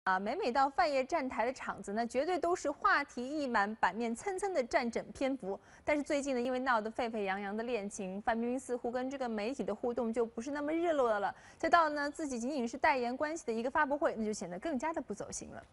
每到范爷站台的场子呢，绝对都是话题溢满，版面蹭蹭的占整篇幅。但是最近呢，因为闹得沸沸扬扬的恋情，范冰冰似乎跟这个媒体的互动就不是那么热络的了。再到呢自己仅仅是代言关系的一个发布会，那就显得更加的不走心了。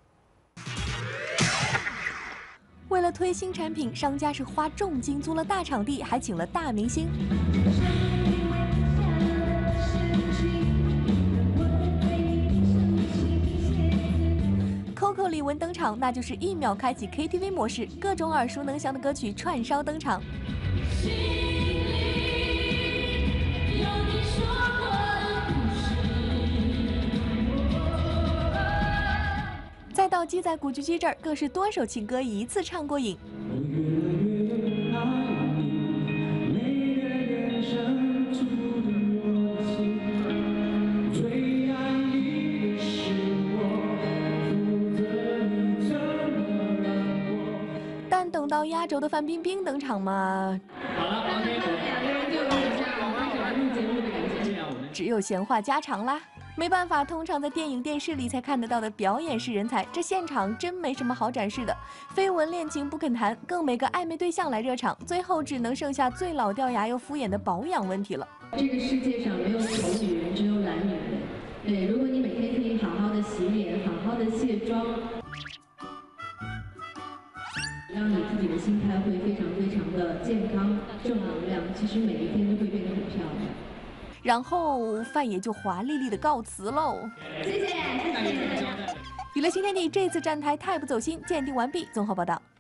为了推新产品，商家是花重金租了大场地，还请了大明星。Coco 李玟登场，那就是1秒开启 KTV 模式，各种耳熟能详的歌曲串烧登场。再到鸡仔古巨基这儿，更是多首情歌一次唱过瘾。但等到压轴的范冰冰登场嘛， 好了，OK，两个人就有点像歌手来录节目的感觉。这样我们只有闲话家常啦。没办法，通常在电影、电视里才看得到的表演式人才，这现场真没什么好展示的。绯闻恋情不肯谈，更没个暧昧对象来热场，最后只能剩下最老掉牙又敷衍的保养问题了。 这个世界上没有丑女人，只有懒女人。对，如果你每天可以好好的洗脸，好好的卸妆，让你自己的心态会非常非常的健康、正能量，其实每一天都会变得很漂亮。 然后范爷就华丽丽的告辞喽。 谢谢。 娱乐新天地这次站台太不走心，鉴定完毕。综合报道。